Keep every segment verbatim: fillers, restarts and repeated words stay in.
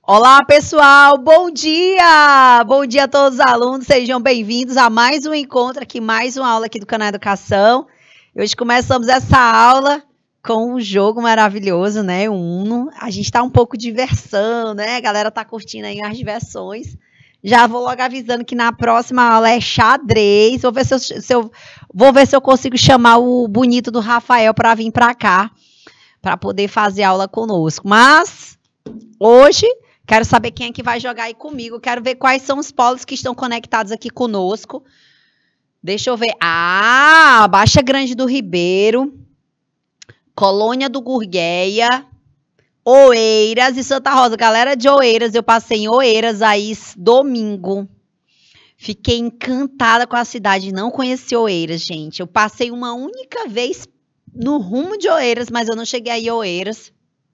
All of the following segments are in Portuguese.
Olá, pessoal! Bom dia! Bom dia a todos os alunos, sejam bem-vindos a mais um encontro aqui, mais uma aula aqui do canal Educação. Hoje começamos essa aula com um jogo maravilhoso, né? O Uno. A gente tá um pouco de diversão, né? A galera tá curtindo aí as diversões. Já vou logo avisando que na próxima aula é xadrez. Vou ver se eu, se eu, vou ver se eu consigo chamar o bonito do Rafael para vir para cá, para poder fazer aula conosco. Mas hoje quero saber quem é que vai jogar aí comigo. Quero ver quais são os polos que estão conectados aqui conosco. Deixa eu ver. Ah, Baixa Grande do Ribeiro, Colônia do Gurgueia, Oeiras e Santa Rosa. Galera de Oeiras, eu passei em Oeiras aí domingo. Fiquei encantada com a cidade, não conheci Oeiras, gente. Eu passei uma única vez no rumo de Oeiras, mas eu não cheguei aí a Oeiras.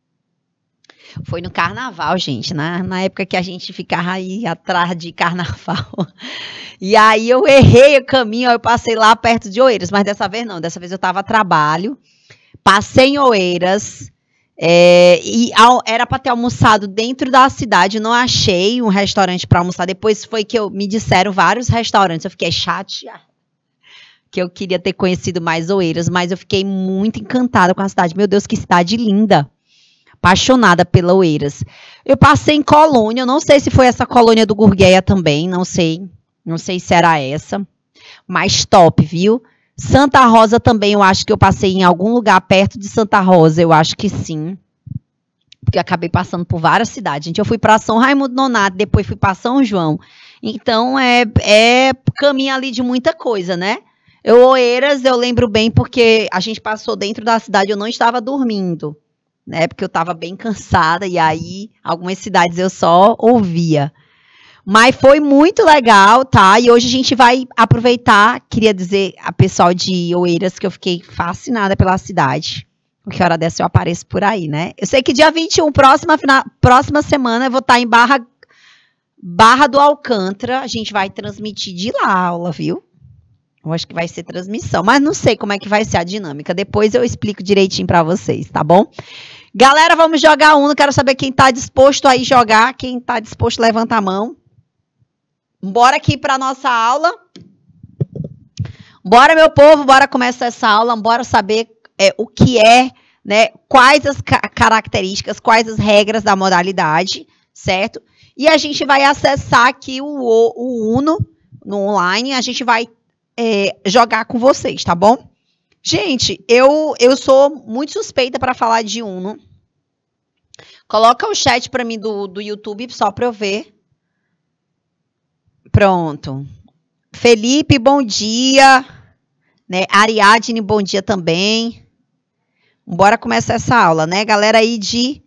Foi no carnaval, gente, na, na época que a gente ficava aí atrás de carnaval. E aí eu errei o caminho, eu passei lá perto de Oeiras, mas dessa vez não, dessa vez eu estava a trabalho. Passei em Oeiras, é, e ao, era para ter almoçado dentro da cidade, não achei um restaurante para almoçar. Depois foi que eu, me disseram vários restaurantes, eu fiquei chateada, que eu queria ter conhecido mais Oeiras, mas eu fiquei muito encantada com a cidade. Meu Deus, que cidade linda! Apaixonada pela Oeiras. Eu passei em Colônia, eu não sei se foi essa Colônia do Gurgueia também, não sei, não sei se era essa, mas top, viu? Santa Rosa também, eu acho que eu passei em algum lugar perto de Santa Rosa, eu acho que sim, porque eu acabei passando por várias cidades. Gente, eu fui para São Raimundo Nonato, depois fui para São João, então é, é caminho ali de muita coisa, né? Eu, Oeiras, eu lembro bem porque a gente passou dentro da cidade, eu não estava dormindo, né, porque eu estava bem cansada, e aí algumas cidades eu só ouvia. Mas foi muito legal, tá? E hoje a gente vai aproveitar, queria dizer a pessoal de Oeiras que eu fiquei fascinada pela cidade. Porque hora dessa eu apareço por aí, né? Eu sei que dia vinte e um, próxima, próxima semana, eu vou estar em Barra, Barra do Alcântara. A gente vai transmitir de lá a aula, viu? Eu acho que vai ser transmissão, mas não sei como é que vai ser a dinâmica. Depois eu explico direitinho para vocês, tá bom? Galera, vamos jogar Uno. Quero saber quem está disposto a ir jogar. Quem está disposto, levanta a mão. Bora aqui para nossa aula. Bora, meu povo, bora começar essa aula. Bora saber é, o que é, né? Quais as ca características, quais as regras da modalidade, certo? E a gente vai acessar aqui o, o Uno no online. A gente vai é, jogar com vocês, tá bom? Gente, eu, eu sou muito suspeita para falar de Uno. Coloca o chat para mim do, do YouTube, só para eu ver. Pronto. Felipe, bom dia. Né? Ariadne, bom dia também. Bora começar essa aula, né? Galera aí de...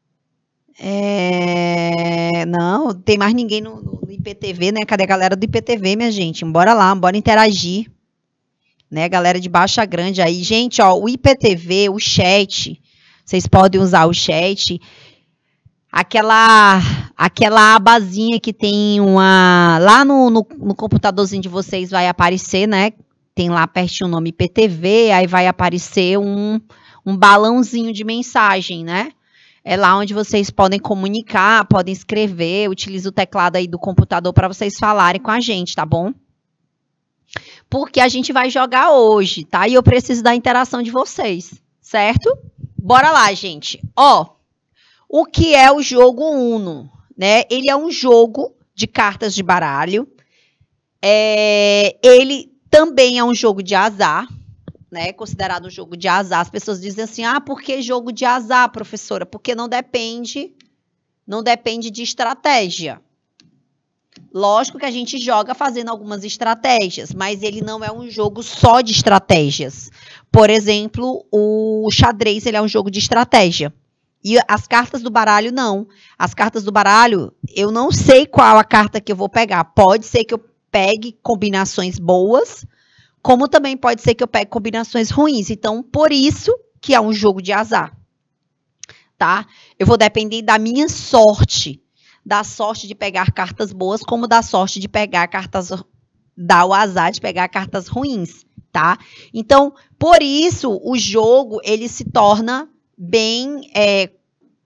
É... Não, tem mais ninguém no, no I P T V, né? Cadê a galera do I P T V, minha gente? Bora lá, bora interagir. Né, galera de Baixa Grande aí. Gente, ó, o I P T V, o chat, vocês podem usar o chat. Aquela, aquela abazinha que tem uma... Lá no, no, no computadorzinho de vocês vai aparecer, né? Tem lá pertinho o nome I P T V, aí vai aparecer um, um balãozinho de mensagem, né? É lá onde vocês podem comunicar, podem escrever, utiliza o teclado aí do computador para vocês falarem com a gente, tá bom? Porque a gente vai jogar hoje, tá? E eu preciso da interação de vocês, certo? Bora lá, gente. Ó, o que é o jogo Uno, né? Ele é um jogo de cartas de baralho. É, ele também é um jogo de azar, né? Considerado um jogo de azar. As pessoas dizem assim, ah, por que jogo de azar, professora? Porque não depende, não depende de estratégia. Lógico que a gente joga fazendo algumas estratégias, mas ele não é um jogo só de estratégias. Por exemplo, o xadrez, ele é um jogo de estratégia. E as cartas do baralho, não. As cartas do baralho, eu não sei qual a carta que eu vou pegar. Pode ser que eu pegue combinações boas, como também pode ser que eu pegue combinações ruins. Então, por isso que é um jogo de azar. Tá? Eu vou depender da minha sorte. Da sorte de pegar cartas boas, como da sorte de pegar cartas, dar o azar de pegar cartas ruins, tá? Então, por isso, o jogo, ele se torna bem, é,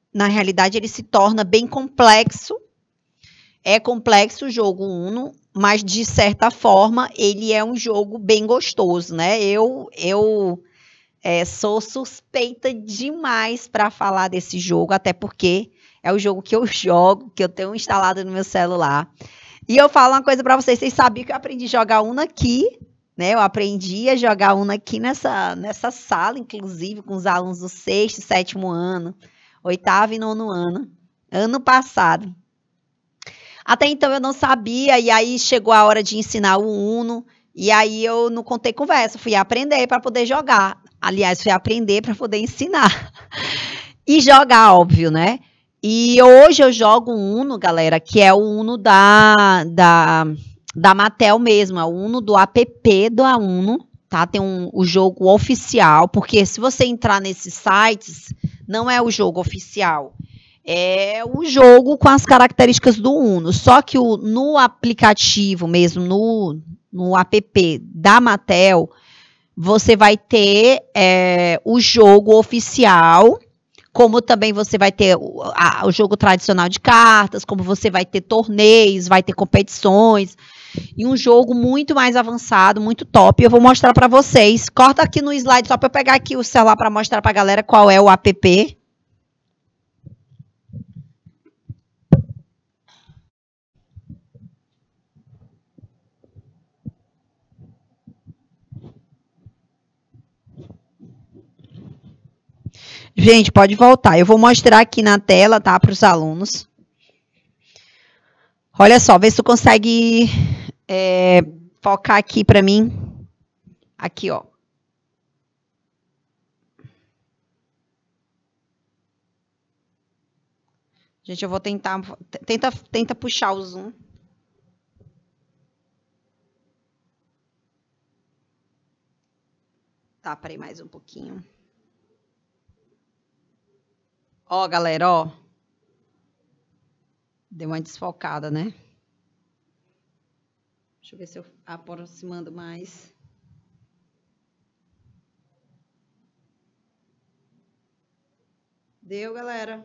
na realidade, ele se torna bem complexo. É complexo o jogo Uno, mas, de certa forma, ele é um jogo bem gostoso, né? Eu, eu é, sou suspeita demais para falar desse jogo, até porque é o jogo que eu jogo, que eu tenho instalado no meu celular. E eu falo uma coisa para vocês, vocês sabiam que eu aprendi a jogar Uno aqui, né? Eu aprendi a jogar Uno aqui nessa, nessa sala, inclusive, com os alunos do sexto, sétimo ano, oitavo e nono ano, ano passado. Até então eu não sabia, e aí chegou a hora de ensinar o Uno, e aí eu não contei conversa, fui aprender para poder jogar. Aliás, fui aprender para poder ensinar. E jogar, óbvio, né? E hoje eu jogo um Uno, galera, que é o Uno da, da, da Mattel mesmo, é o Uno do app da Uno, tá? Tem um, o jogo oficial, porque se você entrar nesses sites, não é o jogo oficial. É o jogo com as características do Uno, só que o, no aplicativo mesmo, no, no app da Mattel, você vai ter é, o jogo oficial, como também você vai ter o, a, o jogo tradicional de cartas, como você vai ter torneios, vai ter competições, e um jogo muito mais avançado, muito top. Eu vou mostrar para vocês. Corta aqui no slide, só para eu pegar aqui o celular para mostrar para a galera qual é o app. Gente, pode voltar. Eu vou mostrar aqui na tela, tá, para os alunos. Olha só, vê se tu consegue é, focar aqui para mim. Aqui, ó. Gente, eu vou tentar... Tenta, tenta puxar o zoom. Tá, peraí mais um pouquinho. Ó, galera, ó. Deu uma desfocada, né? Deixa eu ver se eu aproximando mais. Deu, galera?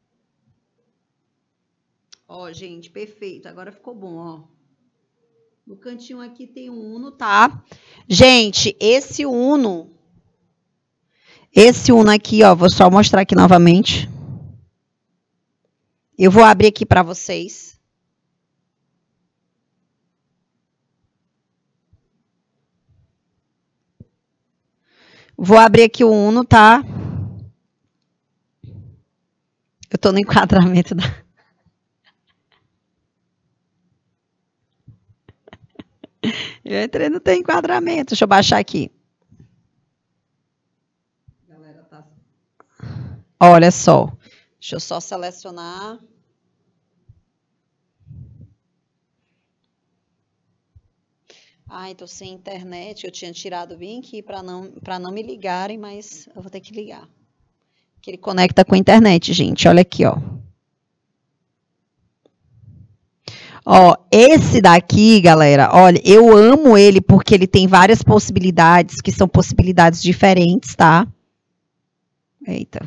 Ó, gente, perfeito. Agora ficou bom, ó. No cantinho aqui tem um Uno, tá? Gente, esse Uno... Esse Uno aqui, ó, vou só mostrar aqui novamente. Eu vou abrir aqui para vocês. Vou abrir aqui o Uno, tá? Eu tô no enquadramento da... Eu entrei no teu enquadramento. Deixa eu baixar aqui. Olha só, deixa eu só selecionar. Ai, tô sem internet, eu tinha tirado bem aqui para não, para não me ligarem, mas eu vou ter que ligar. Que ele conecta com a internet, gente, olha aqui, ó. Ó, esse daqui, galera, olha, eu amo ele porque ele tem várias possibilidades, que são possibilidades diferentes, tá? Eita.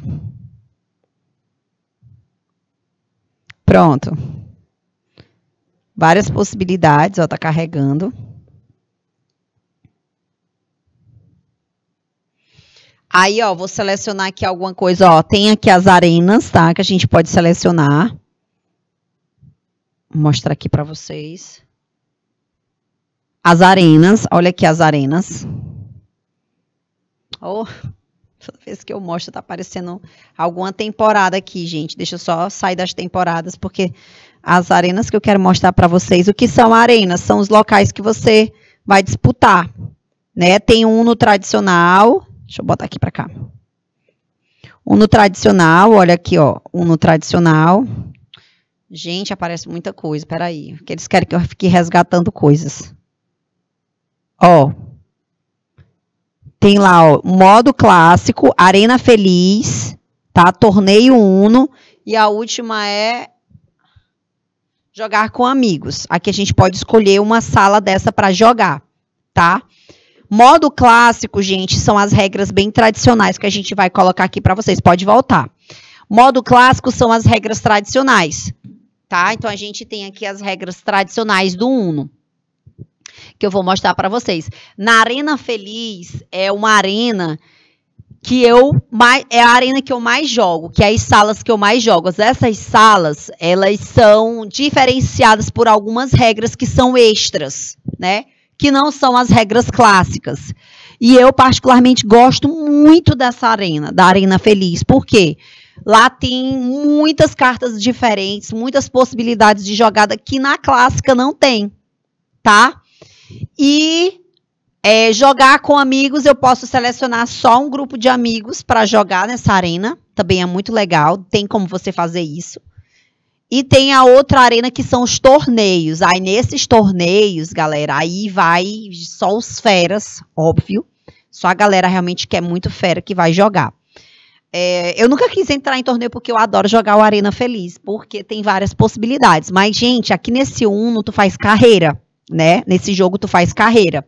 Pronto. Várias possibilidades, ó, tá carregando. Aí, ó, vou selecionar aqui alguma coisa, ó, tem aqui as arenas, tá, que a gente pode selecionar. Vou mostrar aqui para vocês. As arenas, olha aqui as arenas. Oh, toda vez que eu mostro tá aparecendo alguma temporada aqui, gente. Deixa eu só sair das temporadas, porque as arenas que eu quero mostrar para vocês, o que são arenas? São os locais que você vai disputar, né? Tem um no tradicional, deixa eu botar aqui para cá. Um no tradicional, olha aqui, ó, um no tradicional. Gente, aparece muita coisa, peraí, porque eles querem que eu fique resgatando coisas. Ó, tem lá, ó, modo clássico, arena feliz, tá? Torneio Uno, e a última é jogar com amigos. Aqui a gente pode escolher uma sala dessa para jogar, tá? Modo clássico, gente, são as regras bem tradicionais que a gente vai colocar aqui para vocês. Pode voltar. Modo clássico são as regras tradicionais, tá? Então, a gente tem aqui as regras tradicionais do Uno, que eu vou mostrar para vocês. Na Arena Feliz, é uma arena que eu mais, é a arena que eu mais jogo, que é as salas que eu mais jogo. Essas salas, elas são diferenciadas por algumas regras que são extras, né? Que não são as regras clássicas. E eu, particularmente, gosto muito dessa arena, da Arena Feliz. Por quê? Lá tem muitas cartas diferentes, muitas possibilidades de jogada que na clássica não tem, tá? E é, jogar com amigos, eu posso selecionar só um grupo de amigos para jogar nessa arena. Também é muito legal, tem como você fazer isso. E tem a outra arena que são os torneios. Aí nesses torneios, galera, aí vai só os feras, óbvio. Só a galera realmente que é muito fera que vai jogar. É, eu nunca quis entrar em torneio porque eu adoro jogar o Arena Feliz, porque tem várias possibilidades. Mas, gente, aqui nesse Uno tu faz carreira, né? Nesse jogo tu faz carreira.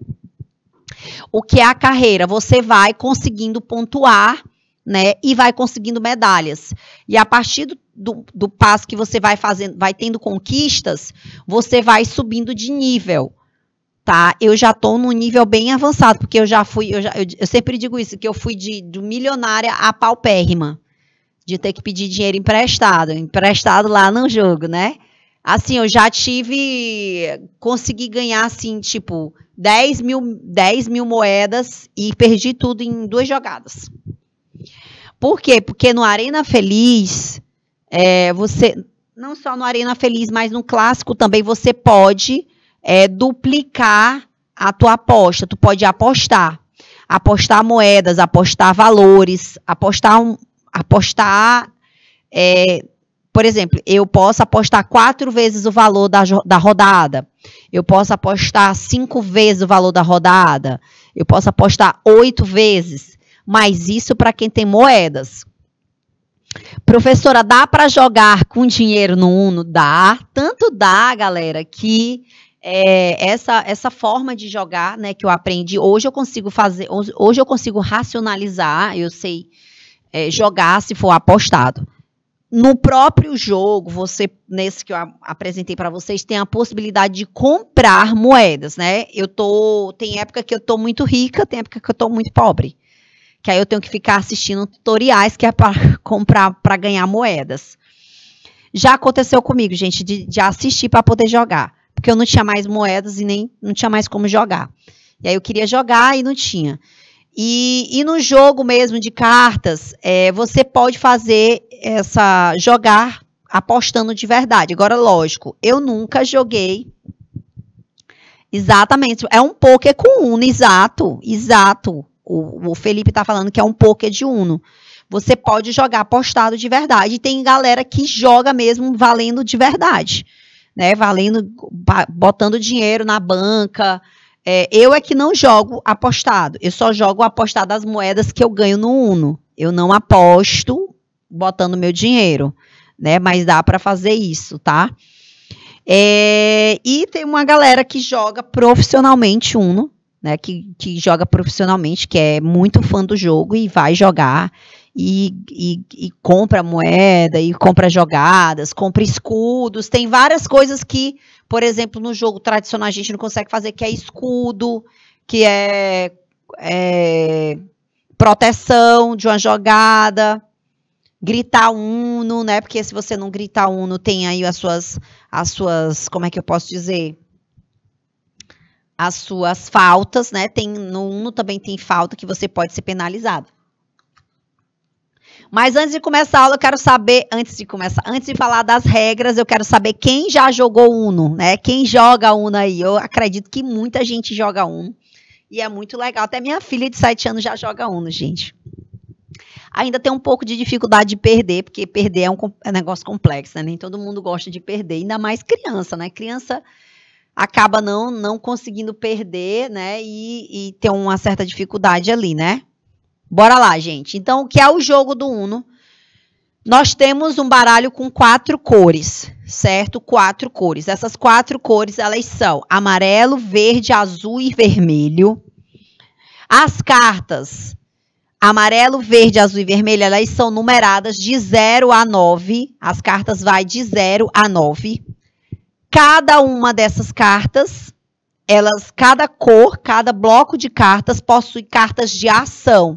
O que é a carreira? Você vai conseguindo pontuar, né? E vai conseguindo medalhas. E a partir do, do, do passo que você vai fazendo, vai tendo conquistas, você vai subindo de nível, tá? Eu já tô num nível bem avançado, porque eu já fui, eu, já, eu, eu sempre digo isso, que eu fui de, de milionária a paupérrima, de ter que pedir dinheiro emprestado, emprestado lá no jogo, né? Assim, eu já tive, consegui ganhar, assim, tipo, dez mil, dez mil moedas e perdi tudo em duas jogadas. Por quê? Porque no Arena Feliz, é, você, não só no Arena Feliz, mas no clássico também você pode é, duplicar a tua aposta. Tu pode apostar, apostar moedas, apostar valores, apostar, um, apostar é, por exemplo, eu posso apostar quatro vezes o valor da, da rodada. Eu posso apostar cinco vezes o valor da rodada. Eu posso apostar oito vezes. Mas isso para quem tem moedas. Professora, dá para jogar com dinheiro no Uno? Dá. Tanto dá, galera, que é, essa, essa forma de jogar, né, que eu aprendi, hoje eu consigo fazer, hoje eu consigo racionalizar, eu sei é, jogar se for apostado. No próprio jogo, você, nesse que eu apresentei para vocês, tem a possibilidade de comprar moedas, né? Eu tô, tem época que eu tô muito rica, tem época que eu tô muito pobre. Que aí eu tenho que ficar assistindo tutoriais que é para comprar, para ganhar moedas. Já aconteceu comigo, gente, de, de assistir para poder jogar. Porque eu não tinha mais moedas e nem não tinha mais como jogar. E aí eu queria jogar e não tinha. E, e no jogo mesmo de cartas, é, você pode fazer essa, jogar apostando de verdade. Agora, lógico, eu nunca joguei exatamente, é um poker com Uno, exato, exato. O, o Felipe tá falando que é um poker de Uno. Você pode jogar apostado de verdade. E tem galera que joga mesmo valendo de verdade, né? Valendo, botando dinheiro na banca. É, eu é que não jogo apostado, eu só jogo apostado as moedas que eu ganho no Uno. Eu não aposto botando meu dinheiro, né? Mas dá para fazer isso, tá? É, e tem uma galera que joga profissionalmente Uno, né? Que, que joga profissionalmente, que é muito fã do jogo e vai jogar e, e, e compra moeda, e compra jogadas, compra escudos. Tem várias coisas que, por exemplo, no jogo tradicional a gente não consegue fazer, que é escudo, que é, é proteção de uma jogada, gritar Uno, né? Porque se você não gritar Uno, tem aí as suas, as suas, como é que eu posso dizer? As suas faltas, né? Tem, no Uno também tem falta que você pode ser penalizado. Mas antes de começar a aula, eu quero saber, antes de começar, antes de falar das regras, eu quero saber quem já jogou Uno, né? Quem joga Uno aí? Eu acredito que muita gente joga Uno. E é muito legal. Até minha filha de sete anos já joga Uno, gente. Ainda tem um pouco de dificuldade de perder, porque perder é um, é um negócio complexo, né? Nem todo mundo gosta de perder, ainda mais criança, né? Criança acaba não, não conseguindo perder, né? E, e tem uma certa dificuldade ali, né? Bora lá, gente. Então, o que é o jogo do Uno? Nós temos um baralho com quatro cores, certo? Quatro cores. Essas quatro cores, elas são amarelo, verde, azul e vermelho. As cartas, amarelo, verde, azul e vermelho, elas são numeradas de zero a nove. As cartas vai de zero a nove. Cada uma dessas cartas, elas, cada cor, cada bloco de cartas possui cartas de ação.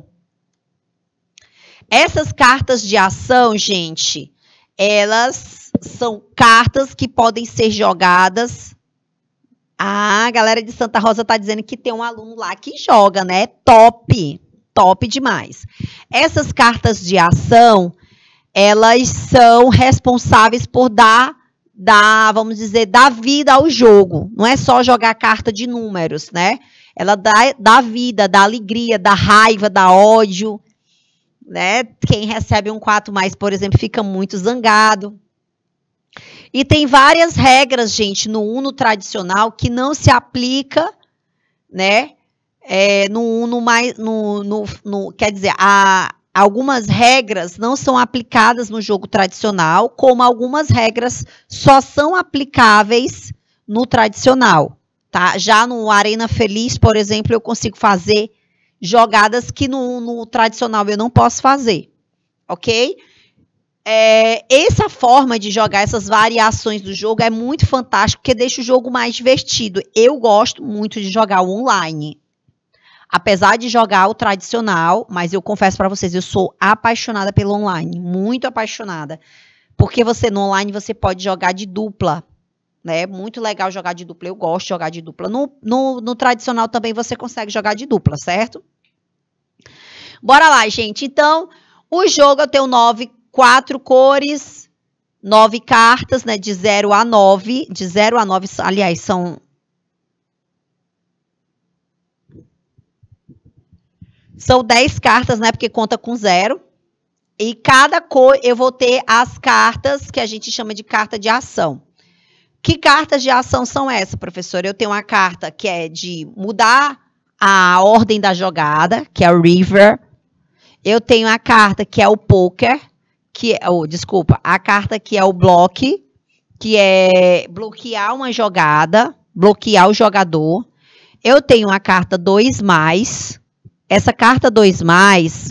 Essas cartas de ação, gente, elas são cartas que podem ser jogadas. Ah, a galera de Santa Rosa tá dizendo que tem um aluno lá que joga, né? Top, top demais. Essas cartas de ação, elas são responsáveis por dar, dar, vamos dizer, dar vida ao jogo. Não é só jogar carta de números, né? Ela dá, dá vida, dá alegria, dá raiva, dá ódio, né? Quem recebe um quatro mais, por exemplo, fica muito zangado. E tem várias regras, gente, no Uno tradicional que não se aplica, né? É, no Uno mais, no, no, no, quer dizer, há, algumas regras não são aplicadas no jogo tradicional, como algumas regras só são aplicáveis no tradicional, tá? Já no Arena Feliz, por exemplo, eu consigo fazer jogadas que no, no tradicional eu não posso fazer, ok? É, essa forma de jogar essas variações do jogo é muito fantástico, porque deixa o jogo mais divertido. Eu gosto muito de jogar o online. Apesar de jogar o tradicional, mas eu confesso para vocês, eu sou apaixonada pelo online, muito apaixonada. Porque você no online você pode jogar de dupla, né? Muito legal jogar de dupla, eu gosto de jogar de dupla. No, no, no tradicional também você consegue jogar de dupla, certo? Bora lá, gente. Então, o jogo eu tenho nove Quatro cores, nove cartas, né? De zero a nove. De zero a nove, aliás, são... São dez cartas, né? Porque conta com zero. E cada cor eu vou ter as cartas que a gente chama de carta de ação. Que cartas de ação são essas, professora? Eu tenho uma carta que é de mudar a ordem da jogada, que é o River. Eu tenho a carta que é o Poker. Que é, oh, desculpa, a carta que é o bloque, que é bloquear uma jogada, bloquear o jogador. Eu tenho a carta dois mais. Essa carta dois mais.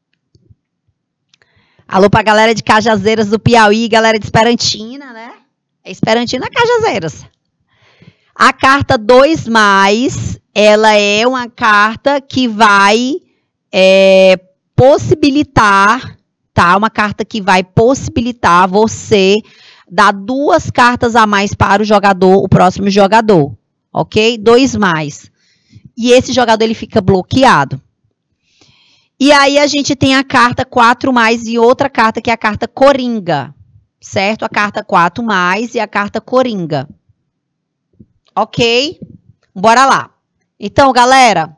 Alô pra galera de Cajazeiras do Piauí, galera de Esperantina, né? É Esperantina Cajazeiras. A carta dois mais, ela é uma carta que vai é, possibilitar... Tá? Uma carta que vai possibilitar você dar duas cartas a mais para o jogador, o próximo jogador, ok? Dois mais. E esse jogador, ele fica bloqueado. E aí, a gente tem a carta quatro mais e outra carta que é a carta Coringa, certo? A carta quatro mais e a carta Coringa. Ok? Bora lá. Então, galera...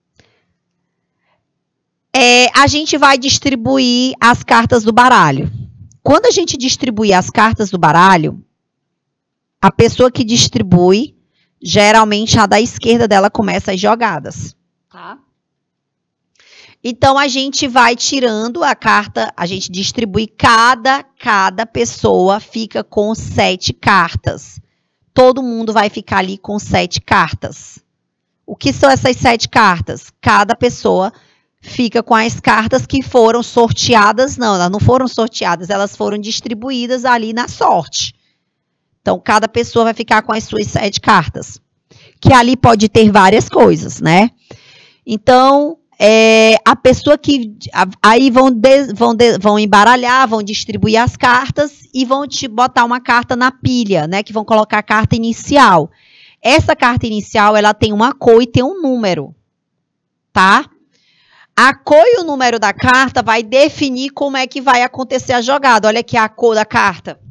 É, a gente vai distribuir as cartas do baralho. Quando a gente distribuir as cartas do baralho, a pessoa que distribui, geralmente a da esquerda dela começa as jogadas. Tá? Então, a gente vai tirando a carta, a gente distribui cada, cada pessoa fica com sete cartas. Todo mundo vai ficar ali com sete cartas. O que são essas sete cartas? Cada pessoa fica com as cartas que foram sorteadas. Não, elas não foram sorteadas, elas foram distribuídas ali na sorte. Então, cada pessoa vai ficar com as suas sete cartas. Que ali pode ter várias coisas, né? Então, é, a pessoa que... Aí vão, de, vão, de, vão embaralhar, vão distribuir as cartas e vão te botar uma carta na pilha, né? Que vão colocar a carta inicial. Essa carta inicial, ela tem uma cor e tem um número, tá? A cor e o número da carta vai definir como é que vai acontecer a jogada. Olha aqui a cor da carta.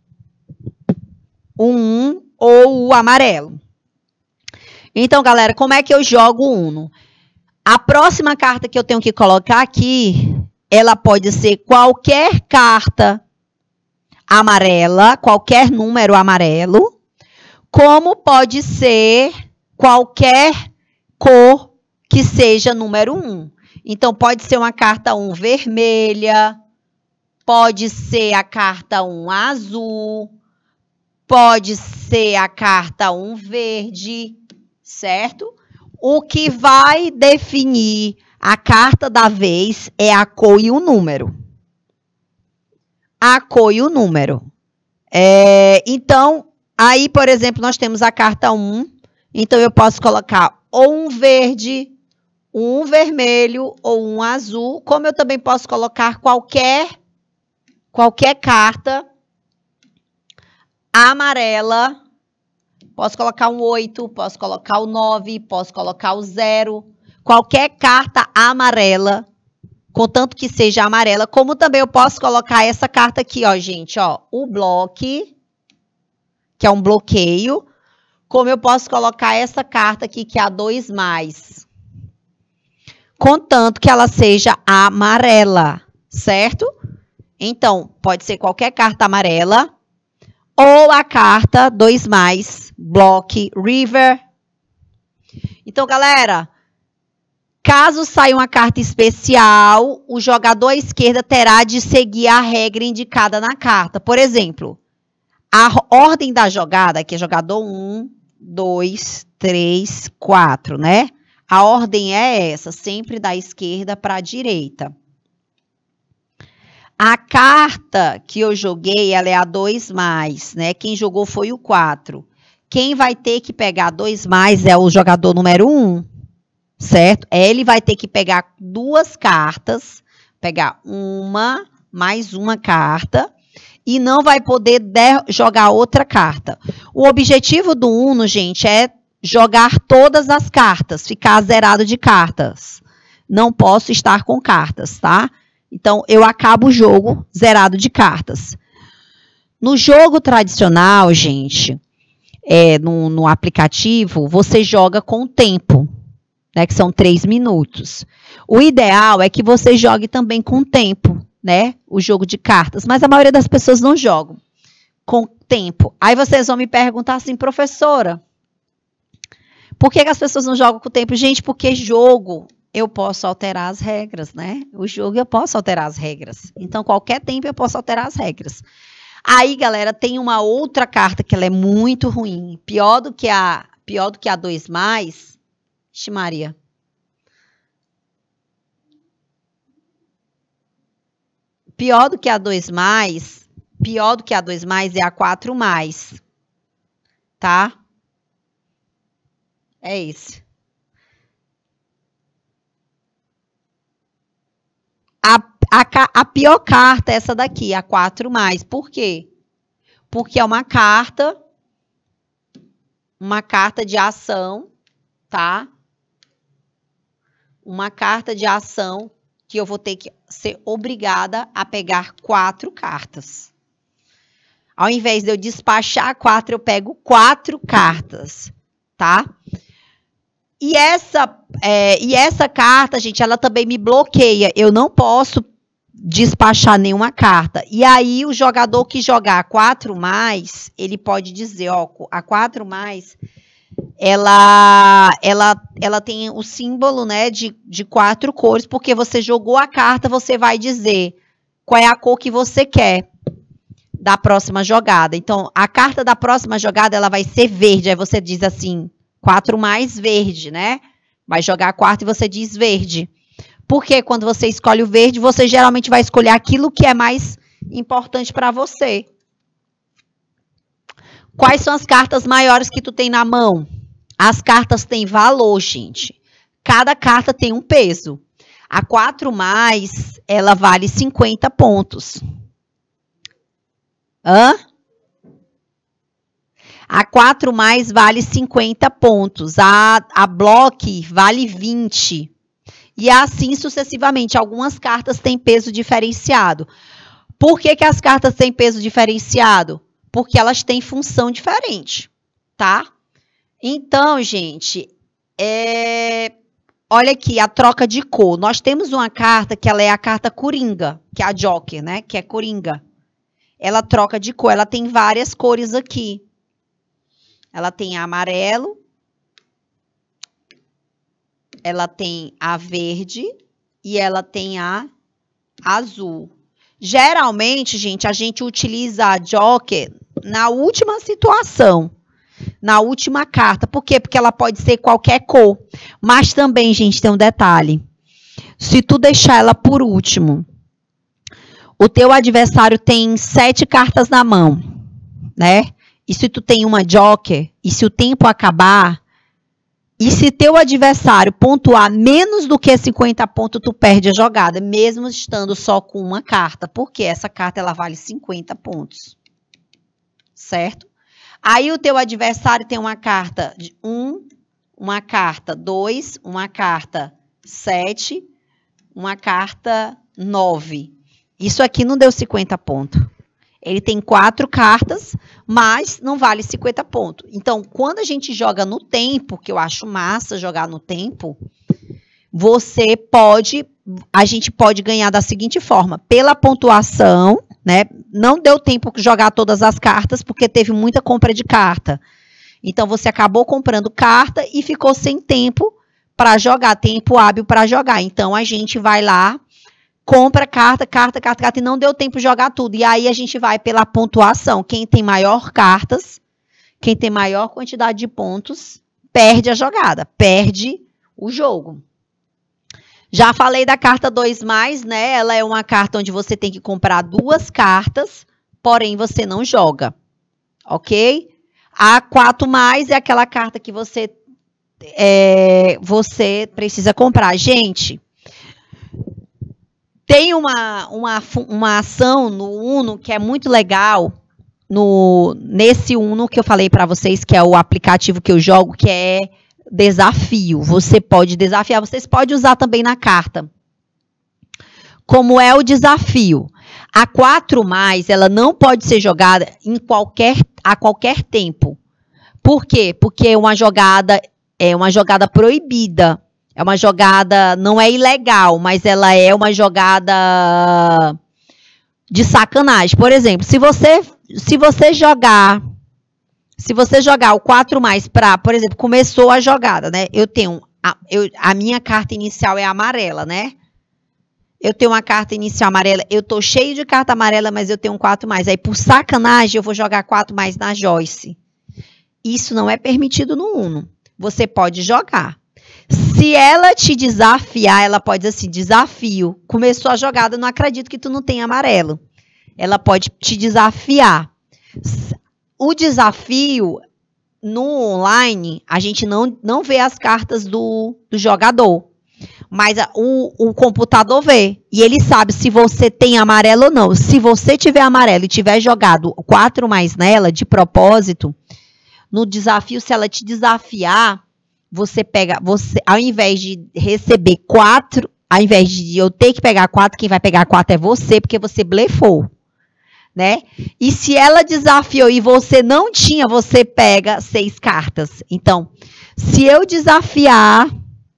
O um ou o amarelo. Então, galera, como é que eu jogo o Uno? A próxima carta que eu tenho que colocar aqui, ela pode ser qualquer carta amarela, qualquer número amarelo, como pode ser qualquer cor que seja número um. Então, pode ser uma carta um vermelha, pode ser a carta um azul, pode ser a carta um verde, certo? O que vai definir A carta da vez é a cor e o número. A cor e o número. É, então, aí, por exemplo, nós temos a carta um. Então, eu posso colocar ou um verde, um vermelho ou um azul. Como eu também posso colocar qualquer, qualquer carta amarela. Posso colocar um oito, posso colocar o nove, posso colocar o zero. Qualquer carta amarela, contanto que seja amarela. Como também eu posso colocar essa carta aqui, ó, gente, ó. O bloco, que é um bloqueio. Como eu posso colocar essa carta aqui, que é a dois mais. Contanto que ela seja amarela, certo? Então, pode ser qualquer carta amarela. Ou a carta dois mais, Block River. Então, galera, caso saia uma carta especial, o jogador à esquerda terá de seguir a regra indicada na carta. Por exemplo, a ordem da jogada, que é jogador um, dois, três, quatro, né? A ordem é essa, sempre da esquerda para a direita. A carta que eu joguei, ela é a dois mais, né? Quem jogou foi o quatro. Quem vai ter que pegar dois mais é o jogador número um, certo? Ele vai ter que pegar duas cartas, pegar uma mais uma carta e não vai poder jogar outra carta. O objetivo do Uno, gente, é jogar todas as cartas, ficar zerado de cartas. Não posso estar com cartas, tá? Então, eu acabo o jogo zerado de cartas. No jogo tradicional, gente, é, no, no aplicativo, você joga com tempo, né, que são três minutos. O ideal é que você jogue também com tempo, né, o jogo de cartas, mas a maioria das pessoas não jogam com tempo. Aí vocês vão me perguntar assim, professora, por que, que as pessoas não jogam com tempo? Gente, porque jogo... eu posso alterar as regras, né? O jogo eu posso alterar as regras. Então, qualquer tempo eu posso alterar as regras. Aí, galera, tem uma outra carta que ela é muito ruim. Pior do que a, pior do que a dois mais. Ixi, Maria. Pior do que a dois mais. Pior do que a dois mais é a quatro mais. Tá? É esse. A, a, a pior carta é essa daqui, a quatro mais. Por quê? Porque é uma carta, uma carta de ação, tá? Uma carta de ação que eu vou ter que ser obrigada a pegar quatro cartas. Ao invés de eu despachar quatro, eu pego quatro cartas, tá? E essa, é, e essa carta, gente, ela também me bloqueia. Eu não posso despachar nenhuma carta. E aí, o jogador que jogar quatro mais, ele pode dizer, ó, a quatro mais, ela, ela, ela tem o símbolo, né, de, de quatro cores, porque você jogou a carta, você vai dizer qual é a cor que você quer da próxima jogada. Então, a carta da próxima jogada, ela vai ser verde. Aí você diz assim... quatro mais verde, né? Vai jogar quatro e você diz verde. Porque quando você escolhe o verde, você geralmente vai escolher aquilo que é mais importante para você. Quais são as cartas maiores que tu tem na mão? As cartas têm valor, gente. Cada carta tem um peso. A quatro mais, ela vale cinquenta pontos. Hã? A quatro mais vale cinquenta pontos. A, a Block vale vinte. E assim sucessivamente. Algumas cartas têm peso diferenciado. Por que, que as cartas têm peso diferenciado? Porque elas têm função diferente, tá? Então, gente, é... olha aqui a troca de cor. Nós temos uma carta que ela é a carta Coringa, que é a Joker, né? Que é Coringa. Ela troca de cor. Ela tem várias cores aqui. Ela tem a amarelo, ela tem a verde e ela tem a azul. Geralmente, gente, a gente utiliza a Joker na última situação, na última carta. Por quê? Porque ela pode ser qualquer cor. Mas também, gente, tem um detalhe. Se tu deixar ela por último, o teu adversário tem sete cartas na mão, né? E se tu tem uma joker, e se o tempo acabar, e se teu adversário pontuar menos do que cinquenta pontos, tu perde a jogada, mesmo estando só com uma carta, porque essa carta ela vale cinquenta pontos, certo? Aí o teu adversário tem uma carta de um, uma carta dois, uma carta sete, uma carta nove. Isso aqui não deu cinquenta pontos. Ele tem quatro cartas, mas não vale cinquenta pontos. Então, quando a gente joga no tempo, que eu acho massa jogar no tempo, você pode, a gente pode ganhar da seguinte forma, pela pontuação, né? Não deu tempo de jogar todas as cartas, porque teve muita compra de carta. Então, você acabou comprando carta e ficou sem tempo para jogar, tempo hábil para jogar. Então, a gente vai lá, compra carta, carta, carta, carta, e não deu tempo de jogar tudo. E aí a gente vai pela pontuação. Quem tem maior cartas, quem tem maior quantidade de pontos, perde a jogada, perde o jogo. Já falei da carta dois mais, né? Ela é uma carta onde você tem que comprar duas cartas, porém você não joga, ok? A quatro mais é aquela carta que você, é, você precisa comprar. Gente, tem uma, uma, uma ação no Uno que é muito legal, no, nesse Uno que eu falei para vocês, que é o aplicativo que eu jogo, que é desafio. Você pode desafiar, vocês podem usar também na carta. Como é o desafio? A quatro mais, ela não pode ser jogada em qualquer, a qualquer tempo. Por quê? Porque é uma jogada, é uma jogada proibida. É uma jogada, não é ilegal, mas ela é uma jogada de sacanagem. Por exemplo, se você, se você jogar, se você jogar o quatro mais para, por exemplo, começou a jogada, né? Eu tenho, a, eu, a minha carta inicial é amarela, né? Eu tenho uma carta inicial amarela, eu tô cheio de carta amarela, mas eu tenho um quatro mais. Aí, por sacanagem, eu vou jogar quatro mais na Joyce. Isso não é permitido no Uno. Você pode jogar. Se ela te desafiar, ela pode dizer assim, desafio. Começou a jogada, não acredito que tu não tem amarelo. Ela pode te desafiar. O desafio, no online, a gente não, não vê as cartas do, do jogador. Mas a, o, o computador vê. E ele sabe se você tem amarelo ou não. Se você tiver amarelo e tiver jogado quatro mais nela, de propósito, no desafio, se ela te desafiar, você pega, você, ao invés de receber quatro, ao invés de eu ter que pegar quatro, quem vai pegar quatro é você, porque você blefou, né? E se ela desafiou e você não tinha, você pega seis cartas. Então, se eu desafiar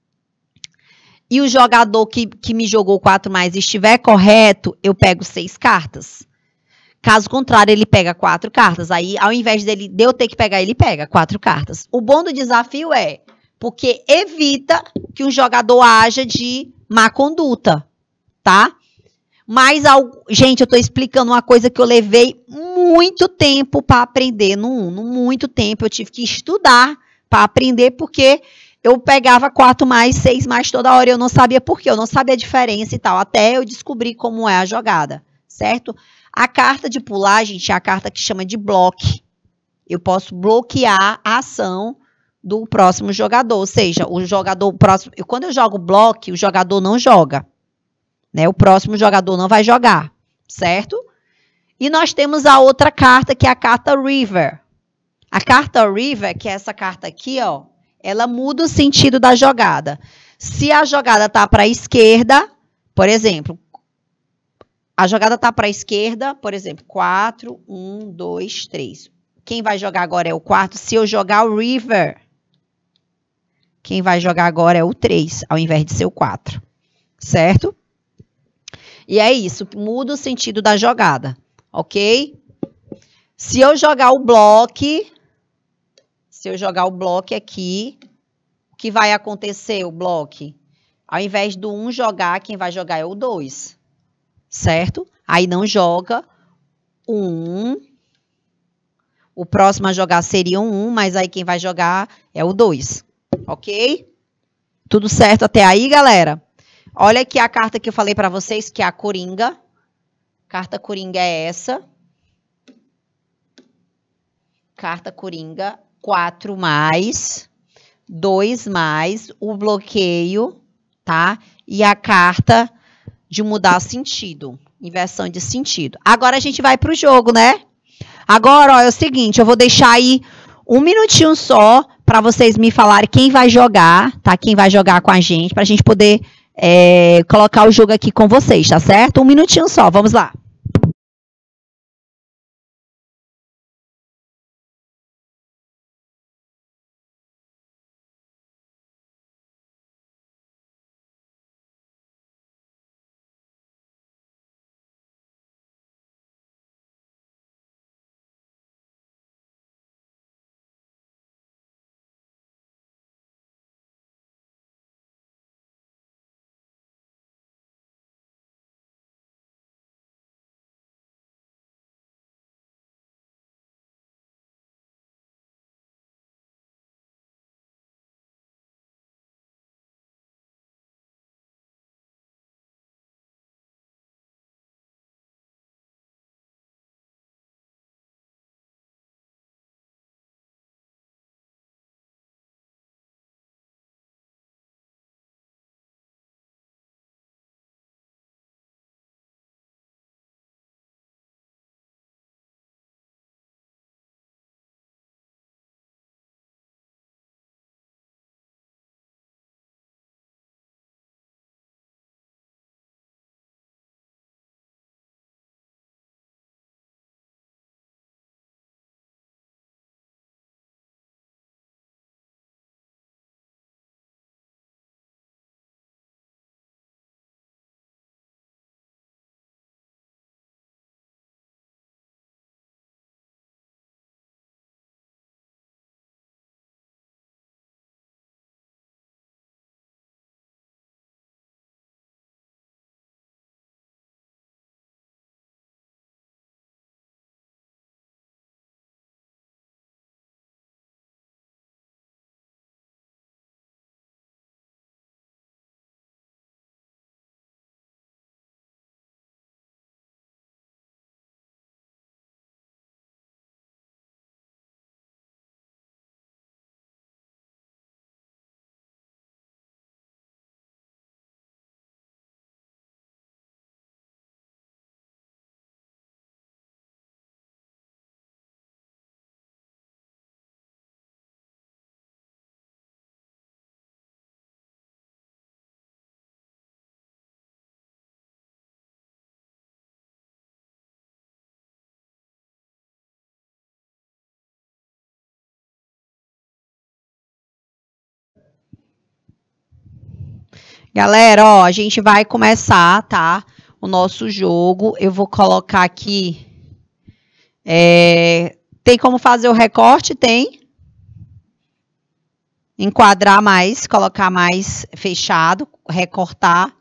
e o jogador que, que me jogou quatro mais estiver correto, eu pego seis cartas. Caso contrário, ele pega quatro cartas. Aí, ao invés dele, de eu ter que pegar, ele pega quatro cartas. O bom do desafio é porque evita que um jogador haja de má conduta, tá? Mas, gente, eu tô explicando uma coisa que eu levei muito tempo para aprender no Uno. Muito tempo, eu tive que estudar para aprender, porque eu pegava quatro mais, seis mais toda hora, eu não sabia por quê, eu não sabia a diferença e tal, até eu descobrir como é a jogada, certo? A carta de pular, gente, é a carta que chama de bloque. Eu posso bloquear a ação do próximo jogador, ou seja, o jogador próximo, quando eu jogo bloque, o jogador não joga, né? O próximo jogador não vai jogar, certo? E nós temos a outra carta, que é a carta River. A carta River, que é essa carta aqui, ó, ela muda o sentido da jogada. Se a jogada tá para a esquerda, por exemplo, a jogada tá para a esquerda, por exemplo, quatro, um, dois, três. Quem vai jogar agora é o quatro. Se eu jogar o River, quem vai jogar agora é o três, ao invés de ser o quatro. Certo? E é isso, muda o sentido da jogada, ok? Se eu jogar o bloque, se eu jogar o bloque aqui, o que vai acontecer, o bloque? Ao invés do um jogar, quem vai jogar é o dois, certo? Aí não joga o um, o próximo a jogar seria um um, mas aí quem vai jogar é o dois, ok? Tudo certo até aí, galera? Olha aqui a carta que eu falei para vocês, que é a Coringa. Carta Coringa é essa. Carta Coringa, quatro mais, dois mais, o bloqueio, tá? E a carta de mudar sentido, inversão de sentido. Agora a gente vai pro jogo, né? Agora, ó, é o seguinte, eu vou deixar aí um minutinho só para vocês me falarem quem vai jogar, tá? Quem vai jogar com a gente, pra gente poder é, colocar o jogo aqui com vocês, tá certo? Um minutinho só, vamos lá. Galera, ó, a gente vai começar, tá? O nosso jogo. Eu vou colocar aqui. É, tem como fazer o recorte? Tem. Enquadrar mais, colocar mais fechado, recortar.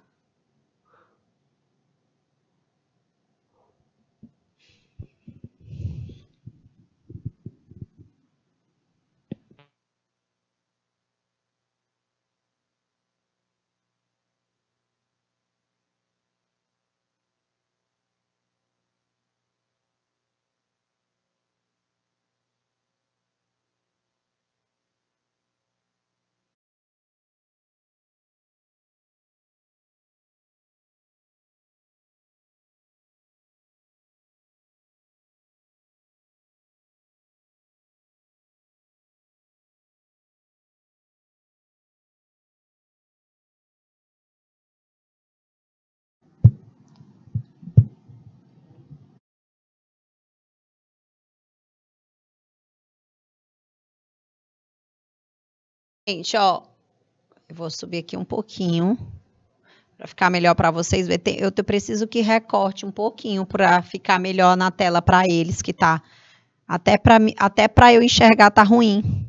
Gente, ó, eu vou subir aqui um pouquinho para ficar melhor para vocês verem. Eu preciso que recorte um pouquinho para ficar melhor na tela para eles, que tá até para até para eu enxergar tá ruim.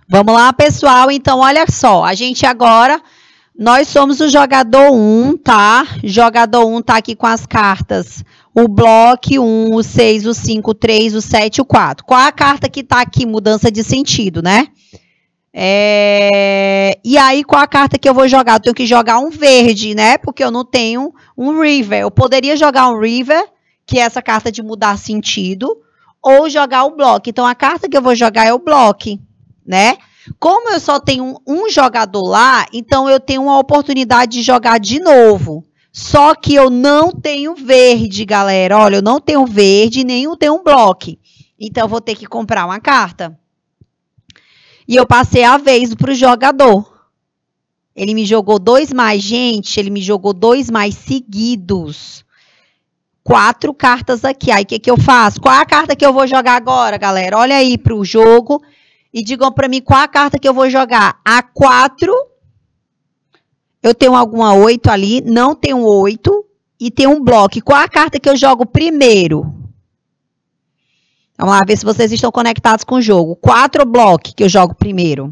Vamos lá, pessoal. Então, olha só. A gente agora, nós somos o jogador um, tá? Jogador um tá aqui com as cartas. O bloco um, o seis, o cinco, o três, o sete, o quatro. Qual a carta que tá aqui? Mudança de sentido, né? É... E aí, qual a carta que eu vou jogar? Eu tenho que jogar um verde, né? Porque eu não tenho um River. Eu poderia jogar um River, que é essa carta de mudar sentido, ou jogar o bloco. Então, a carta que eu vou jogar é o bloco, né? Como eu só tenho um, um jogador lá, então eu tenho uma oportunidade de jogar de novo. Só que eu não tenho verde, galera. Olha, eu não tenho verde, nem eu tenho um bloco. Então, eu vou ter que comprar uma carta. E eu passei a vez para o jogador. Ele me jogou dois mais, gente. Ele me jogou dois mais seguidos. Quatro cartas aqui. Aí, o que, que eu faço? Qual é a carta que eu vou jogar agora, galera? Olha aí para o jogo. E digam para mim qual a carta que eu vou jogar. A quatro. Eu tenho alguma oito ali. Não tenho oito. E tem um bloco. Qual a carta que eu jogo primeiro? Vamos lá ver se vocês estão conectados com o jogo. Quatro blocos que eu jogo primeiro.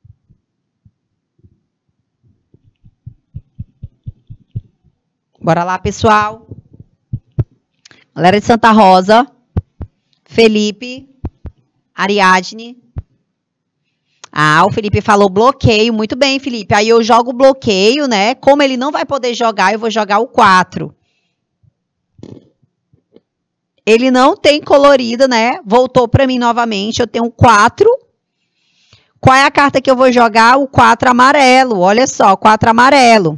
Bora lá, pessoal. Galera de Santa Rosa. Felipe. Ariadne. Ah, o Felipe falou bloqueio. Muito bem, Felipe. Aí eu jogo bloqueio, né? Como ele não vai poder jogar, eu vou jogar o quatro. Ele não tem colorida, né? Voltou para mim novamente. Eu tenho quatro. Qual é a carta que eu vou jogar? O quatro amarelo. Olha só, quatro amarelo.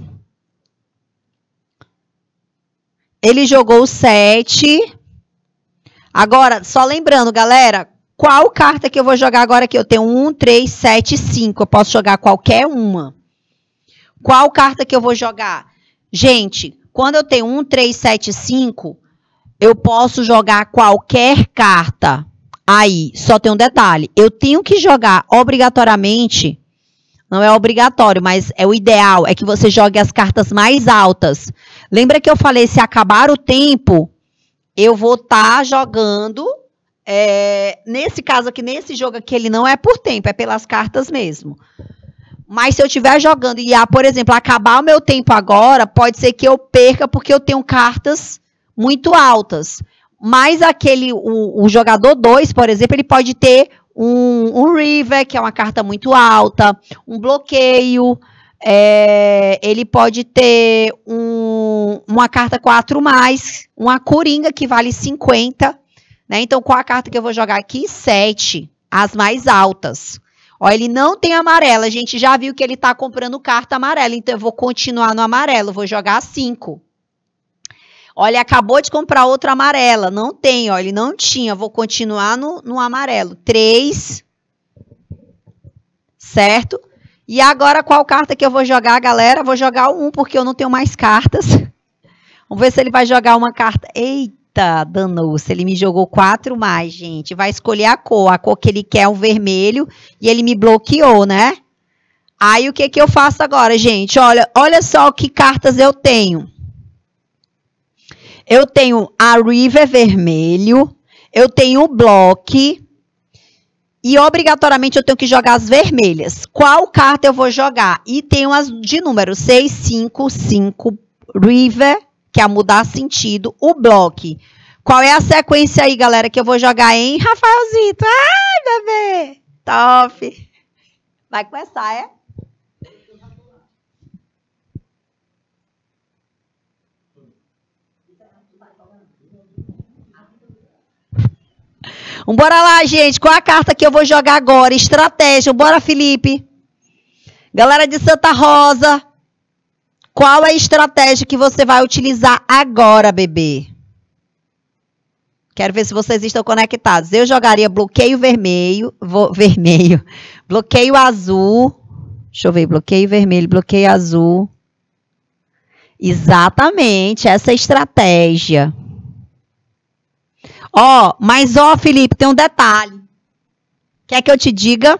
Ele jogou o sete. Agora, só lembrando, galera, qual carta que eu vou jogar agora aqui? Eu tenho um, três, sete, cinco. Eu posso jogar qualquer uma. Qual carta que eu vou jogar? Gente, quando eu tenho um, três, sete, cinco... eu posso jogar qualquer carta. Aí, só tem um detalhe. Eu tenho que jogar obrigatoriamente, não é obrigatório, mas é o ideal, é que você jogue as cartas mais altas. Lembra que eu falei, se acabar o tempo, eu vou estar tá jogando, é, nesse caso aqui, nesse jogo aqui, ele não é por tempo, é pelas cartas mesmo. Mas se eu estiver jogando e, por exemplo, acabar o meu tempo agora, pode ser que eu perca porque eu tenho cartas muito altas, mas aquele, o, o jogador dois, por exemplo, ele pode ter um, um River, que é uma carta muito alta, um bloqueio, é, ele pode ter um, uma carta quatro mais, uma coringa que vale cinquenta, né? Então, qual a carta que eu vou jogar aqui? sete, as mais altas. Ó, ele não tem amarela, a gente já viu que ele está comprando carta amarela, então eu vou continuar no amarelo, vou jogar cinco. Olha, acabou de comprar outra amarela. Não tem, ó. Ele não tinha. Vou continuar no, no amarelo. três. Certo? E agora, qual carta que eu vou jogar, galera? Vou jogar o um, porque eu não tenho mais cartas. Vamos ver se ele vai jogar uma carta. Eita, danou-se. Ele me jogou quatro mais, gente. Vai escolher a cor. A cor que ele quer é o vermelho. E ele me bloqueou, né? Aí, o que, que eu faço agora, gente? Olha, olha só que cartas eu tenho. Eu tenho a River vermelho, eu tenho o bloco e obrigatoriamente eu tenho que jogar as vermelhas. Qual carta eu vou jogar? E tenho as de número seis, cinco, cinco, River, que é mudar sentido, o bloco. Qual é a sequência aí, galera, que eu vou jogar em Rafaelzito? Ai, bebê! Top! Vai começar, é? Bora lá, gente. Qual a carta que eu vou jogar agora? Estratégia. Bora, Felipe. Galera de Santa Rosa. Qual é a estratégia que você vai utilizar agora, bebê? Quero ver se vocês estão conectados. Eu jogaria bloqueio vermelho. Vou, vermelho. Bloqueio azul. Deixa eu ver. Bloqueio vermelho, bloqueio azul. Exatamente. Essa é a estratégia. Ó, mas ó, Felipe, tem um detalhe. Quer que eu te diga?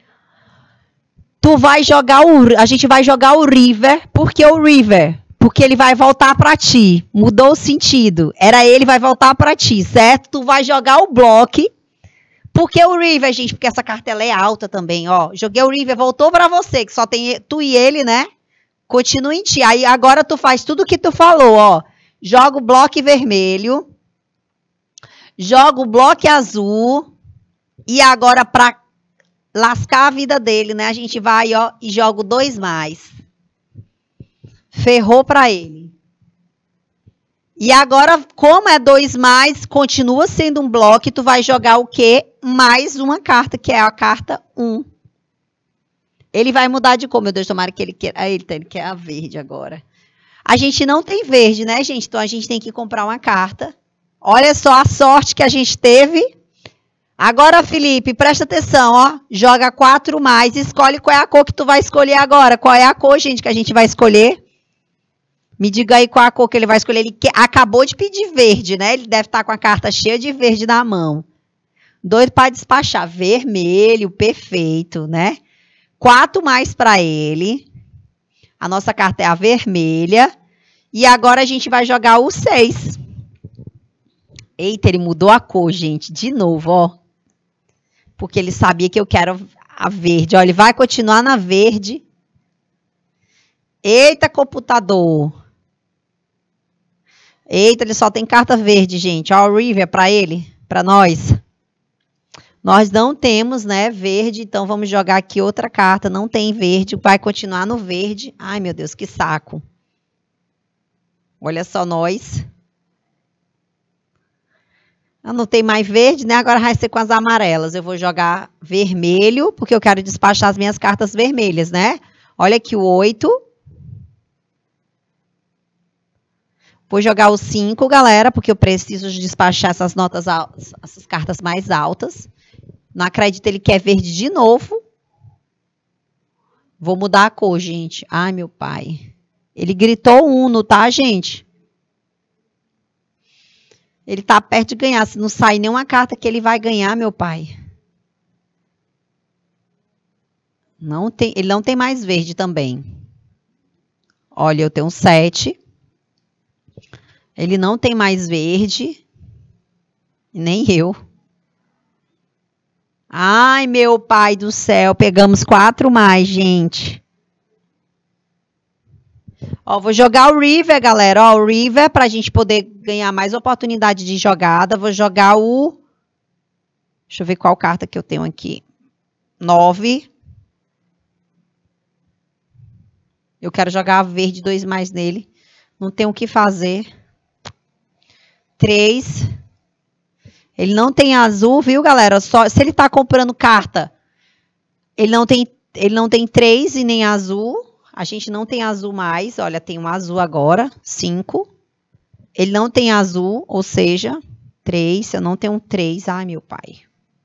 Tu vai jogar o... A gente vai jogar o River. Por que o River? Porque ele vai voltar pra ti. Mudou o sentido. Era ele, vai voltar pra ti, certo? Tu vai jogar o bloco. Por que o River, gente? Porque essa carta ela é alta também, ó. Joguei o River, voltou pra você, que só tem tu e ele, né? Continua em ti. Aí agora tu faz tudo o que tu falou, ó. Joga o bloco vermelho. Joga o bloco azul. E agora pra lascar a vida dele, né? A gente vai, ó, e joga o dois mais. Ferrou pra ele. E agora, como é dois mais, continua sendo um bloco, tu vai jogar o quê? Mais uma carta, que é a carta um. Ele vai mudar de cor, meu Deus, tomara que ele queira. Ah, ele, ele quer a verde agora. A gente não tem verde, né, gente? Então, a gente tem que comprar uma carta. Olha só a sorte que a gente teve. Agora, Felipe, presta atenção, ó. Joga quatro mais, escolhe qual é a cor que tu vai escolher agora. Qual é a cor, gente, que a gente vai escolher? Me diga aí qual a cor que ele vai escolher. Ele que... acabou de pedir verde, né? Ele deve estar com a carta cheia de verde na mão. Doido para despachar. Vermelho, perfeito, né? Quatro mais para ele. A nossa carta é a vermelha. E agora a gente vai jogar o seis. Eita, ele mudou a cor, gente. De novo, ó. Porque ele sabia que eu quero a verde. Ó, ele vai continuar na verde. Eita, computador. Eita, ele só tem carta verde, gente. Ó, o River para ele, para nós. Nós não temos, né, verde, então vamos jogar aqui outra carta. Não tem verde, vai continuar no verde. Ai, meu Deus, que saco. Olha só nós. Eu não tem mais verde, né? Agora vai ser com as amarelas. Eu vou jogar vermelho, porque eu quero despachar as minhas cartas vermelhas, né? Olha aqui o oito. Vou jogar o cinco, galera, porque eu preciso despachar essas notas altas, essas cartas mais altas. Não acredito, ele quer verde de novo. Vou mudar a cor, gente. Ai, meu pai. Ele gritou uno, tá, gente? Ele tá perto de ganhar. Se não sair nenhuma carta que ele vai ganhar, meu pai. Não tem, ele não tem mais verde também. Olha, eu tenho um sete. Ele não tem mais verde. Nem eu. Ai, meu pai do céu. Pegamos quatro mais, gente. Ó, vou jogar o River, galera. Ó, o River, pra gente poder ganhar mais oportunidade de jogada. Vou jogar o... Deixa eu ver qual carta que eu tenho aqui. nove. Eu quero jogar a verde dois mais nele. Não tem o que fazer. três. Ele não tem azul, viu, galera? Só, se ele tá comprando carta, ele não tem, ele não tem três e nem azul. A gente não tem azul mais. Olha, tem um azul agora. cinco. Ele não tem azul, ou seja, três. Eu não tenho um três. Ai, meu pai.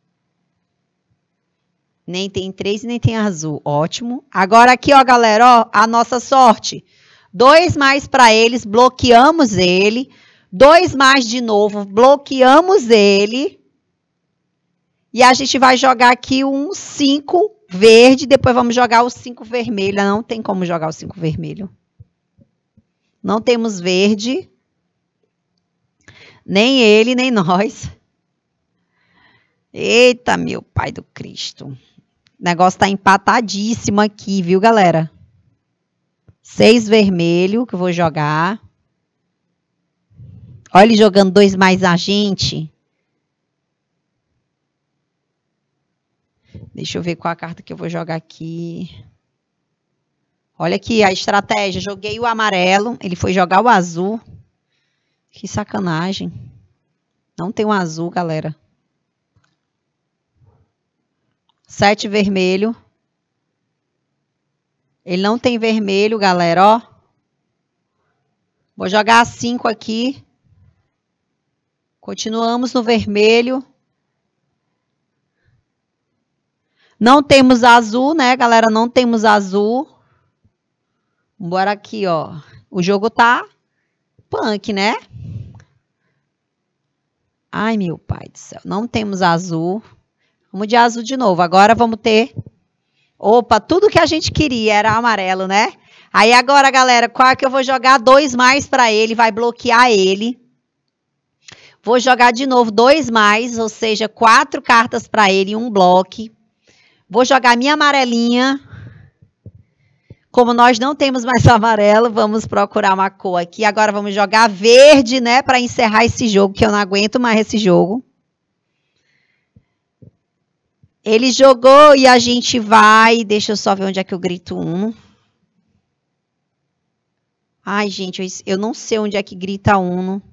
Nem tem três e nem tem azul. Ótimo. Agora aqui, ó, galera, ó, a nossa sorte. dois mais para eles, bloqueamos ele. dois mais de novo, bloqueamos ele. E a gente vai jogar aqui um cinco verde, depois vamos jogar o cinco vermelho. Não tem como jogar o cinco vermelho. Não temos verde. Nem ele, nem nós. Eita, meu pai do Cristo. O negócio tá empatadíssimo aqui, viu, galera? seis vermelho que eu vou jogar. Olha ele jogando dois mais a gente. Deixa eu ver qual a carta que eu vou jogar aqui. Olha aqui a estratégia. Joguei o amarelo. Ele foi jogar o azul. Que sacanagem. Não tem um azul, galera. Sete vermelho. Ele não tem vermelho, galera, ó. Vou jogar cinco aqui. Continuamos no vermelho. Não temos azul, né, galera? Não temos azul. Bora aqui, ó. O jogo tá punk, né? Ai, meu pai do céu. Não temos azul. Vamos de azul de novo. Agora vamos ter... Opa, tudo que a gente queria era amarelo, né? Aí agora, galera, qual é que eu vou jogar? Dois mais pra ele. Vai bloquear ele. Vou jogar de novo dois mais, ou seja, quatro cartas para ele e um bloco. Vou jogar minha amarelinha. Como nós não temos mais amarelo, vamos procurar uma cor aqui. Agora vamos jogar verde, né? Para encerrar esse jogo, que eu não aguento mais esse jogo. Ele jogou e a gente vai... Deixa eu só ver onde é que eu grito Uno. Ai, gente, eu, eu não sei onde é que grita Uno.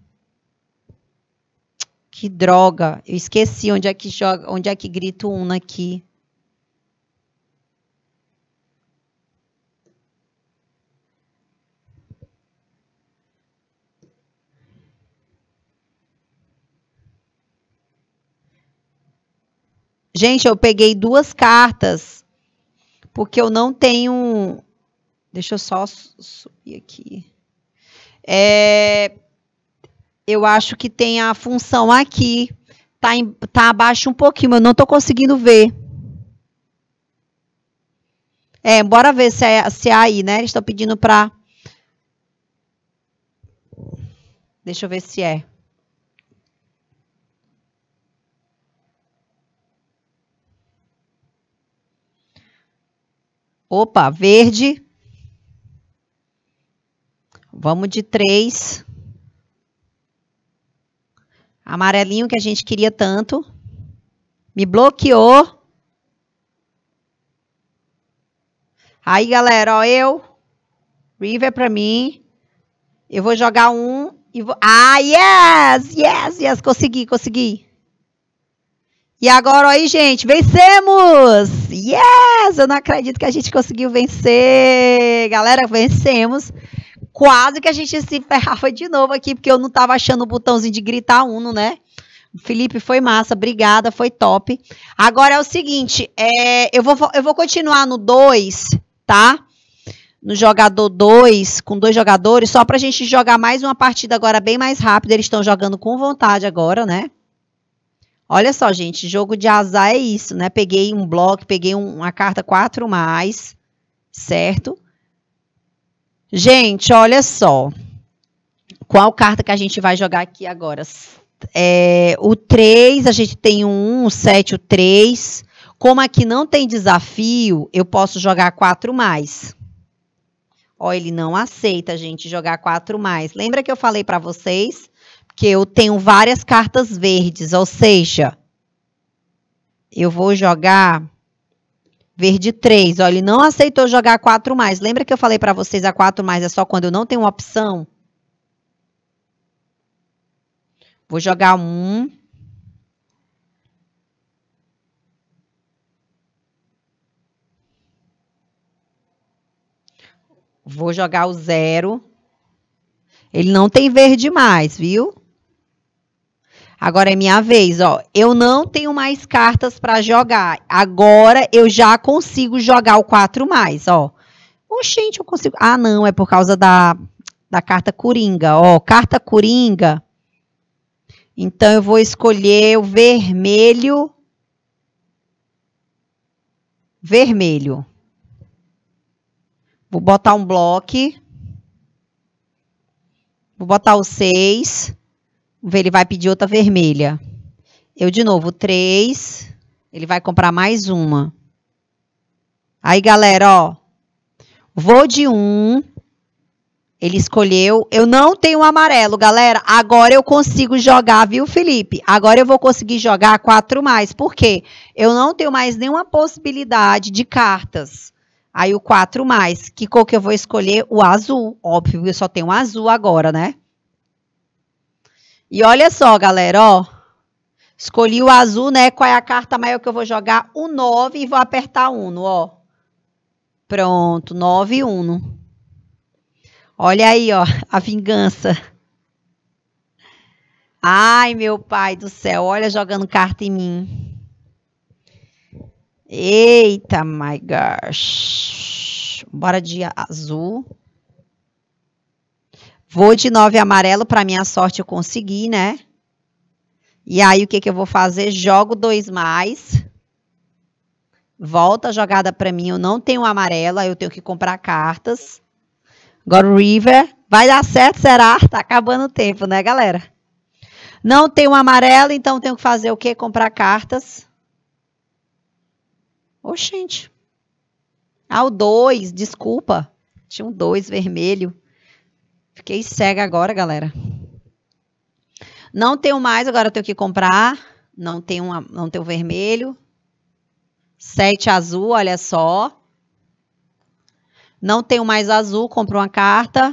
Que droga. Eu esqueci onde é que joga, onde é que grita Uno aqui. Gente, eu peguei duas cartas, porque eu não tenho... Deixa eu só subir aqui. É, eu acho que tem a função aqui. Tá, em, tá abaixo um pouquinho, mas eu não tô conseguindo ver. É, bora ver se é, se é aí, né? Eles estão pedindo pra... Deixa eu ver se é. Opa, verde. Vamos de três. Amarelinho que a gente queria tanto. Me bloqueou. Aí, galera, ó, eu. River pra mim. Eu vou jogar um. E vou... Ah, yes! Yes, yes. Consegui, consegui. E agora, aí, gente, vencemos! Yes! Eu não acredito que a gente conseguiu vencer. Galera, vencemos. Quase que a gente se ferrava de novo aqui, porque eu não estava achando o botãozinho de gritar Uno, né? Felipe, foi massa, obrigada, foi top. Agora é o seguinte, é, eu, vou, eu vou continuar no dois, tá? No jogador dois, com dois jogadores, só pra gente jogar mais uma partida agora bem mais rápida. Eles estão jogando com vontade agora, né? Olha só, gente, jogo de azar é isso, né? Peguei um bloco, peguei um, uma carta quatro mais, certo? Gente, olha só. Qual carta que a gente vai jogar aqui agora? É, o três, a gente tem o um, o sete, o três. Como aqui não tem desafio, eu posso jogar quatro mais. Ó, ele não aceita, gente, jogar quatro mais. Lembra que eu falei para vocês que eu tenho várias cartas verdes, ou seja, eu vou jogar verde três. Ó, ele não aceitou jogar quatro mais. Lembra que eu falei para vocês a quatro mais é só quando eu não tenho uma opção? Vou jogar um. Vou jogar o zero. Ele não tem verde mais, viu? Agora é minha vez, ó. Eu não tenho mais cartas para jogar. Agora eu já consigo jogar o quatro mais, ó. Oxente, eu consigo... Ah, não, é por causa da, da carta Coringa, ó. Carta Coringa. Então, eu vou escolher o vermelho. Vermelho. Vou botar um bloco. Vou botar o seis. Vamos ver, ele vai pedir outra vermelha. Eu, de novo, três. Ele vai comprar mais uma. Aí, galera, ó. Vou de um. Ele escolheu. Eu não tenho amarelo, galera. Agora eu consigo jogar, viu, Felipe? Agora eu vou conseguir jogar quatro mais. Por quê? Eu não tenho mais nenhuma possibilidade de cartas. Aí o quatro mais. Que cor que eu vou escolher? O azul. Óbvio, eu só tenho azul agora, né? E olha só, galera, ó. Escolhi o azul, né? Qual é a carta maior que eu vou jogar? O nove e vou apertar Uno, ó. Pronto, nove e Uno. Olha aí, ó, a vingança. Ai, meu pai do céu, olha jogando carta em mim. Eita, my gosh. Bora de azul. Vou de nove amarelo, para minha sorte eu consegui, né? E aí, o que que eu vou fazer? Jogo dois mais. Volta a jogada para mim, eu não tenho amarelo, aí eu tenho que comprar cartas. Agora o River. Vai dar certo, será? Tá acabando o tempo, né, galera? Não tem um amarelo, então tenho que fazer o quê? Comprar cartas. Oxente. Ah, o dois, desculpa. Tinha um dois vermelho. Fiquei cega agora, galera. Não tenho mais, agora eu tenho que comprar. Não tem um, não tem um vermelho. Sete azul, olha só. Não tenho mais azul, compro uma carta.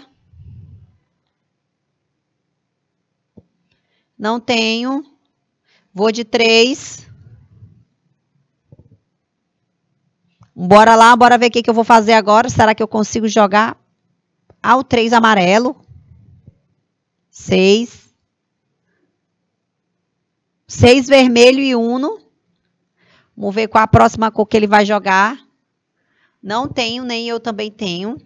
Não tenho. Vou de três. Bora lá, bora ver o que, que eu vou fazer agora. Será que eu consigo jogar? Ah, o três amarelo. seis. seis vermelho e uno. Vamos ver qual a próxima cor que ele vai jogar. Não tenho, nem eu também tenho.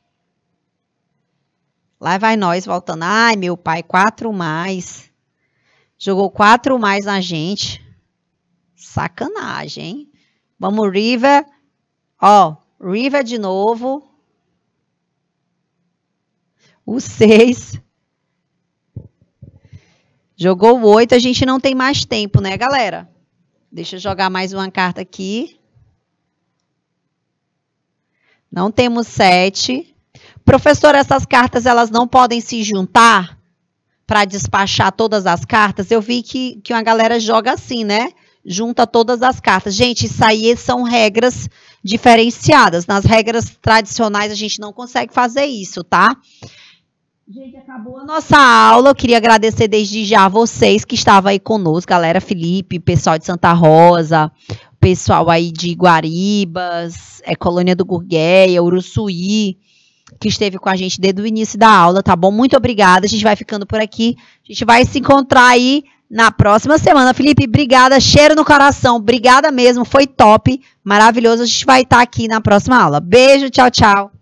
Lá vai nós voltando. Ai, meu pai, quatro mais. Jogou quatro mais na gente. Sacanagem, hein? Vamos, River. Ó, River de novo. O seis. Jogou o oito. A gente não tem mais tempo, né, galera? Deixa eu jogar mais uma carta aqui. Não temos sete. Professor, essas cartas, elas não podem se juntar para despachar todas as cartas? Eu vi que, que uma galera joga assim, né? Junta todas as cartas. Gente, isso aí são regras diferenciadas. Nas regras tradicionais, a gente não consegue fazer isso, tá? Gente, acabou a nossa aula. Eu queria agradecer desde já a vocês que estavam aí conosco, galera. Felipe, pessoal de Santa Rosa, pessoal aí de Guaribas, é, Colônia do Gurgueia, Uruçuí, que esteve com a gente desde o início da aula, tá bom? Muito obrigada. A gente vai ficando por aqui. A gente vai se encontrar aí na próxima semana. Felipe, obrigada. Cheiro no coração. Obrigada mesmo. Foi top. Maravilhoso. A gente vai estar aqui na próxima aula. Beijo. Tchau, tchau.